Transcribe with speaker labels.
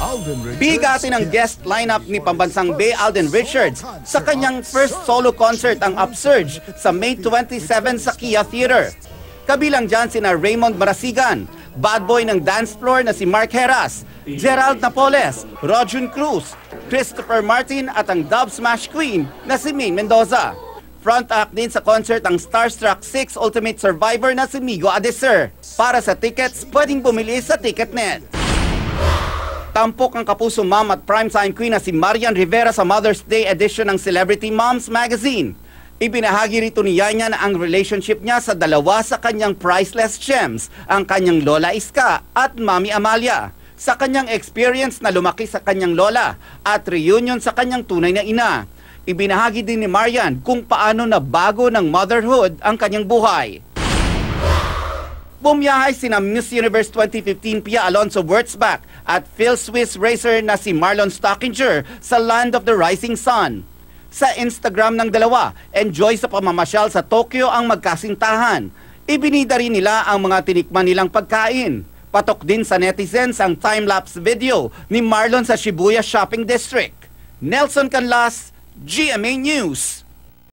Speaker 1: Bigatin ang guest lineup ni pambansang Bea Alden Richards sa kanyang first solo concert ang Upsurge sa May 27 sa Kia Theater. Kabilang dyan sina Raymond Marasigan, bad boy ng dance floor na si Mark Heras, Gerald Napoles, Rojun Cruz, Christopher Martin at ang dub smash queen na si Maine Mendoza. Front act din sa concert ang Starstruck 6 Ultimate Survivor na si Migo Adeser. Para sa tickets, pwedeng bumili sa Ticketnet. Tampok ang kapuso mom at primetime queen na si Marian Rivera sa Mother's Day edition ng Celebrity Moms Magazine. Ibinahagi rito ni Yanya na ang relationship niya sa dalawa sa kanyang priceless gems, ang kanyang Lola Iska at Mami Amalia. Sa kanyang experience na lumaki sa kanyang lola at reunion sa kanyang tunay na ina. Ibinahagi din ni Marian kung paano na bago ng motherhood ang kanyang buhay. Bumiyahay sina Miss Universe 2015 Pia Alonso Wurtzbach at Phil Swiss racer na si Marlon Stockinger sa Land of the Rising Sun. Sa Instagram ng dalawa, enjoy sa pamamasyal sa Tokyo ang magkasintahan. Ibinida rin nila ang mga tinikman nilang pagkain. Patok din sa netizens ang time-lapse video ni Marlon sa Shibuya Shopping District. Nelson Canlas, GMA News.